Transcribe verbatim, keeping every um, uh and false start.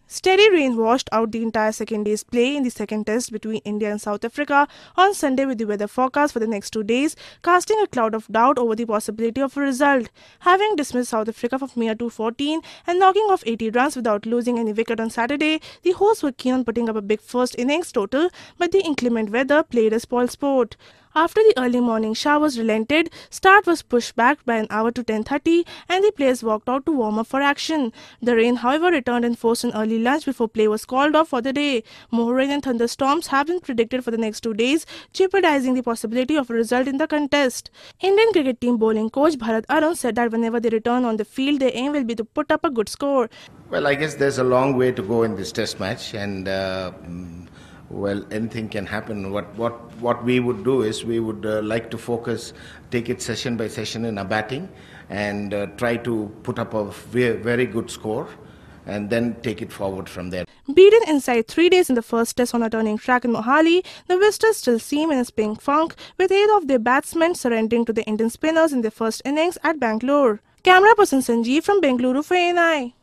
Steady rain washed out the entire second day's play in the second test between India and South Africa on Sunday, with the weather forecast for the next two days casting a cloud of doubt over the possibility of a result. Having dismissed South Africa for mere two fourteen and knocking off eighty runs without losing any wicket on Saturday, the hosts were keen on putting up a big first innings total, but the inclement weather played a spoil sport. After the early morning showers relented, start was pushed back by an hour to ten thirty and the players walked out to warm up for action. The rain, however, returned and forced an early lunch before play was called off for the day. More rain and thunderstorms have been predicted for the next two days, jeopardizing the possibility of a result in the contest. Indian cricket team bowling coach Bharat Arun said that whenever they return on the field, their aim will be to put up a good score. Well, I guess there's a long way to go in this test match, and uh, well, anything can happen. What what what we would do is we would uh, like to focus, take it session by session in our batting, and uh, try to put up a very, very good score, and then take it forward from there. Beaten inside three days in the first test on a turning track in Mohali, the visitors still seem in a spring funk, with eight of their batsmen surrendering to the Indian spinners in their first innings at Bangalore. Camera person Sanjeev from Bengaluru for A N I.